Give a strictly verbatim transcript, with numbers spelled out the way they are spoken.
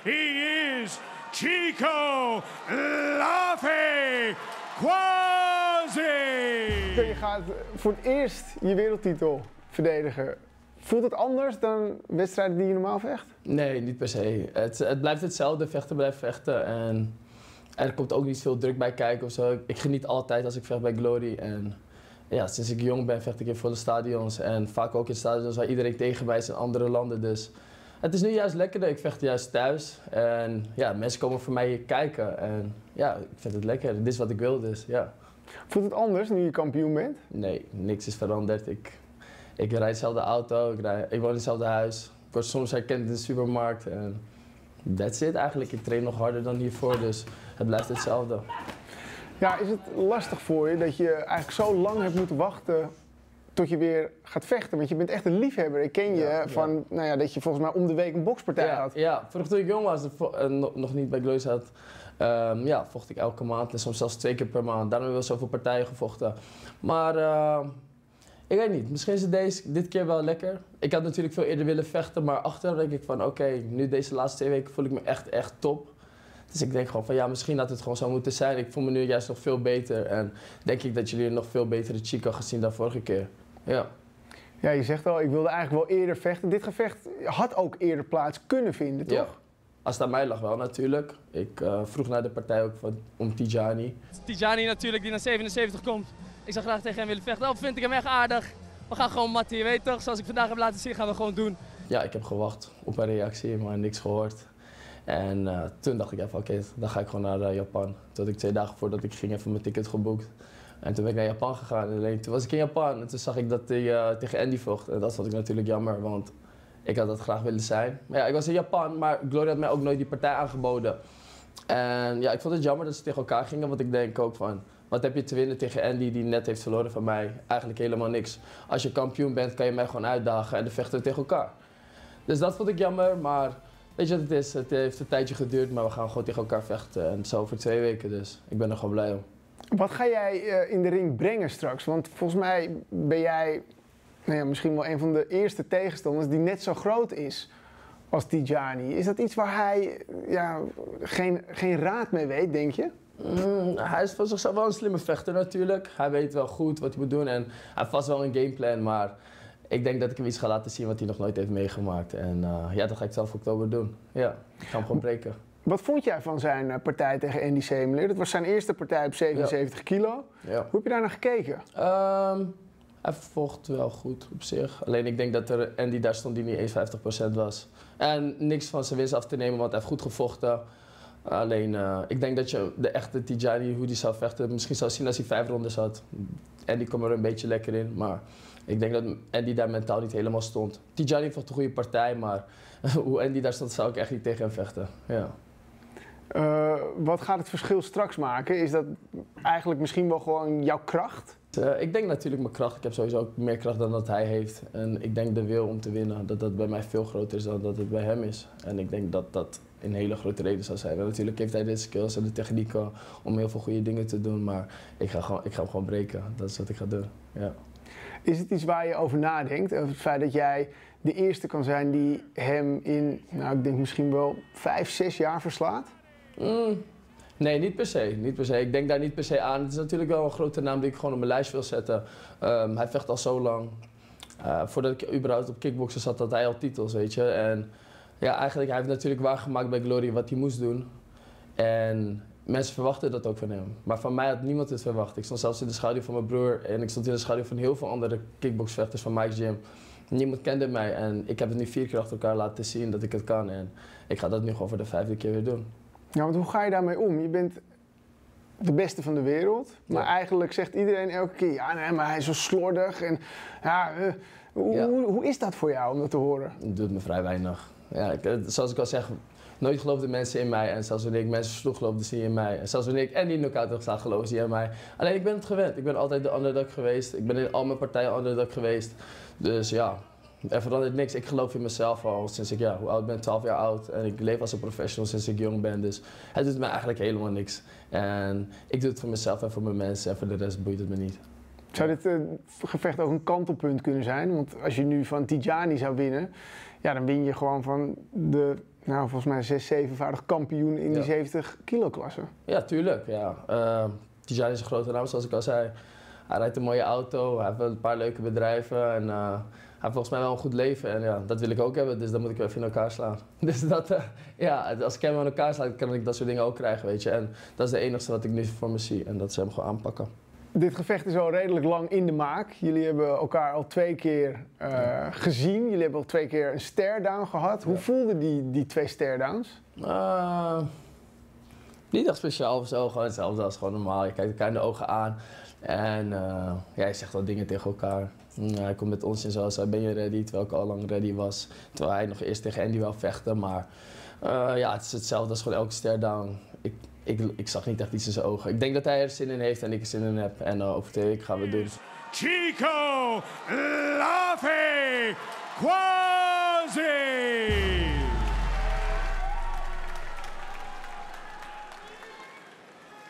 he is Chico Laffy Quasi. Je gaat voor het eerst je wereldtitel verdedigen. Voelt het anders dan wedstrijden die je normaal vecht? Nee, niet per se. Het, het blijft hetzelfde, vechten blijft vechten. En er komt ook niet veel druk bij kijken of zo. Ik geniet altijd als ik vecht bij Glory. En ja, sinds ik jong ben vecht ik in volle stadions. En vaak ook in stadions waar iedereen tegen mij is in andere landen. Dus het is nu juist lekkerder. Ik vecht juist thuis. En ja, mensen komen voor mij hier kijken. En ja, ik vind het lekker. Dit is wat ik wil, dus ja. Voelt het anders nu je kampioen bent? Nee, niks is veranderd. Ik, ik rijd dezelfde auto, ik, rijd, ik woon in hetzelfde huis. Ik word soms herkend in de supermarkt. En that's it eigenlijk. Ik train nog harder dan hiervoor, dus het blijft hetzelfde. Ja, is het lastig voor je dat je eigenlijk zo lang hebt moeten wachten tot je weer gaat vechten? Want je bent echt een liefhebber. Ik ken je Ja, van ja. Nou ja, dat je volgens mij om de week een bokspartij Ja, had. ja, vroeger toen ik jong was en nog niet bij Glory zat, um, ja, vocht ik elke maand en soms zelfs twee keer per maand. Daarom hebben we zoveel partijen gevochten. Maar uh, ik weet niet, misschien is het deze, dit keer wel lekker. Ik had natuurlijk veel eerder willen vechten, maar achteraf denk ik van oké, okay, nu deze laatste twee weken voel ik me echt, echt top. Dus ik denk gewoon van ja, misschien had het gewoon zo moeten zijn. Ik voel me nu juist nog veel beter en denk ik dat jullie een nog veel betere Chico gaan zien dan vorige keer. Ja. Ja, je zegt al, ik wilde eigenlijk wel eerder vechten. Dit gevecht had ook eerder plaats kunnen vinden, toch? Ja. Als het aan mij lag wel natuurlijk. Ik uh, vroeg naar de partij ook van, om Tijani. Tijani natuurlijk, die naar zevenenzeventig komt. Ik zou graag tegen hem willen vechten. Oh, vind ik hem echt aardig. We gaan gewoon matten, je weet toch? Zoals ik vandaag heb laten zien, gaan we gewoon doen. Ja, ik heb gewacht op een reactie, maar niks gehoord. En uh, toen dacht ik even, oké, okay, dan ga ik gewoon naar uh, Japan. Toen had ik twee dagen voordat ik ging even mijn ticket geboekt. En toen ben ik naar Japan gegaan. En alleen, toen was ik in Japan en toen zag ik dat hij uh, tegen Andy vocht. En dat vond ik natuurlijk jammer, want ik had dat graag willen zijn. Maar ja, ik was in Japan, maar Glory had mij ook nooit die partij aangeboden. En ja, ik vond het jammer dat ze tegen elkaar gingen, want ik denk ook van, wat heb je te winnen tegen Andy die net heeft verloren van mij? Eigenlijk helemaal niks. Als je kampioen bent, kan je mij gewoon uitdagen en dan vechten we tegen elkaar. Dus dat vond ik jammer, maar weet je wat het is? Het heeft een tijdje geduurd, maar we gaan gewoon tegen elkaar vechten. En zo over twee weken, dus ik ben er gewoon blij om. Wat ga jij uh, in de ring brengen straks? Want volgens mij ben jij nou ja, misschien wel een van de eerste tegenstanders die net zo groot is als Tijani. Is dat iets waar hij ja, geen, geen raad mee weet, denk je? Mm, hij is van zichzelf wel een slimme vechter natuurlijk. Hij weet wel goed wat hij moet doen en hij heeft vast wel een gameplan, maar ik denk dat ik hem iets ga laten zien wat hij nog nooit heeft meegemaakt. En uh, ja, dat ga ik zelf oktober doen. Ja, ik ga hem gewoon breken. Wat vond jij van zijn uh, partij tegen Andy Semler? Dat was zijn eerste partij op zevenenzeventig ja. kilo. Ja. Hoe heb je daar naar gekeken? Um, hij vocht wel goed op zich. Alleen ik denk dat er Andy daar stond die niet eens vijftig procent was. En niks van zijn winst af te nemen, want hij heeft goed gevochten. Alleen uh, ik denk dat je de echte Tijani, hoe die zou vechten, misschien zou zien als hij vijf rondes had. Andy kwam er een beetje lekker in, maar ik denk dat Andy daar mentaal niet helemaal stond. Tijani vocht een goede partij, maar hoe Andy daar stond zou ik echt niet tegen hem vechten. Ja. Uh, wat gaat het verschil straks maken? Is dat eigenlijk misschien wel gewoon jouw kracht? Uh, ik denk natuurlijk mijn kracht. Ik heb sowieso ook meer kracht dan dat hij heeft. En ik denk de wil om te winnen, dat dat bij mij veel groter is dan dat het bij hem is. En ik denk dat dat een hele grote reden zou zijn. En natuurlijk heeft hij de skills en de technieken om heel veel goede dingen te doen. Maar ik ga, gewoon, ik ga hem gewoon breken. Dat is wat ik ga doen. Ja. Is het iets waar je over nadenkt? Over het feit dat jij de eerste kan zijn die hem in, nou ik denk misschien wel vijf, zes jaar verslaat? Mm, nee, niet per se. Niet per se. Ik denk daar niet per se aan. Het is natuurlijk wel een grote naam die ik gewoon op mijn lijst wil zetten. Um, hij vecht al zo lang. Uh, voordat ik überhaupt op kickboksen zat, had hij al titels, weet je. En ja, eigenlijk, hij heeft natuurlijk waargemaakt bij Glory wat hij moest doen. En mensen verwachten dat ook van hem. Maar van mij had niemand het verwacht. Ik stond zelfs in de schaduw van mijn broer en ik stond in de schaduw van heel veel andere kickboxvechters van Mike's Gym. Niemand kende mij en ik heb het nu vier keer achter elkaar laten zien dat ik het kan. En ik ga dat nu gewoon voor de vijfde keer weer doen. Ja, want hoe ga je daarmee om? Je bent de beste van de wereld, maar ja. eigenlijk zegt iedereen elke keer, ja nee, maar hij is zo slordig. En, ja, uh, hoe, ja. Hoe, hoe is dat voor jou om dat te horen? Het doet me vrij weinig. Ja, ik, zoals ik al zeg, nooit geloofden mensen in mij. En zelfs wanneer ik mensen sloeg, geloofden ze in mij. En zelfs wanneer ik Andy knock-out heb geslagen, geloofden ze in mij. Alleen ik ben het gewend. Ik ben altijd de underdog geweest. Ik ben in al mijn partijen underdog geweest. Dus ja, er verandert niks. Ik geloof in mezelf al sinds ik, ja, hoe oud ben, twaalf jaar oud. En ik leef als een professional sinds ik jong ben. Dus het doet me eigenlijk helemaal niks. En ik doe het voor mezelf en voor mijn mensen. En voor de rest boeit het me niet. Zou dit uh, gevecht ook een kantelpunt kunnen zijn? Want als je nu van Tidjani zou winnen, ja, dan win je gewoon van de, nou, volgens mij zes, zevenvoudig kampioen in ja. die zeventig kilo klasse. Ja, tuurlijk. Ja. Uh, Tidjani is een grote naam, zoals ik al zei. Hij rijdt een mooie auto, hij heeft wel een paar leuke bedrijven en uh, hij heeft volgens mij wel een goed leven. En ja, dat wil ik ook hebben, dus dan moet ik even in elkaar slaan. Dus dat, uh, ja, als ik hem in elkaar sla, kan ik dat soort dingen ook krijgen, weet je. En dat is het enige wat ik nu voor me zie en dat ze hem gewoon aanpakken. Dit gevecht is al redelijk lang in de maak. Jullie hebben elkaar al twee keer uh, ja. gezien. Jullie hebben al twee keer een stare-down gehad. Hoe ja. voelden die, die twee stare-downs? Uh, niet echt speciaal of zo, gewoon hetzelfde als gewoon normaal. Je kijkt elkaar in de ogen aan en uh, ja, je zegt wel dingen tegen elkaar. Uh, hij komt met ons en zo, zei ben je ready? Terwijl ik al lang ready was. Terwijl hij nog eerst tegen Andy wou vechten, maar uh, ja, het is hetzelfde als gewoon elke stare-down. Ik, Ik, ik zag niet echt iets in zijn ogen. Ik denk dat hij er zin in heeft en ik er zin in heb. En uh, over twee weken gaan we het doen. Chico Laffy Quasi!